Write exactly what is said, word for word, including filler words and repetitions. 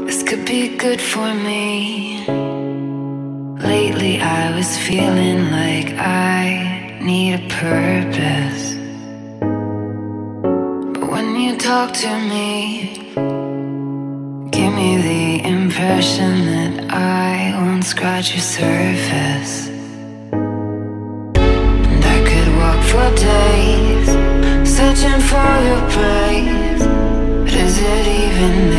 This could be good for me. Lately I was feeling like I need a purpose, but when you talk to me, give me the impression that I won't scratch your surface. And I could walk for days searching for your praise, but is it even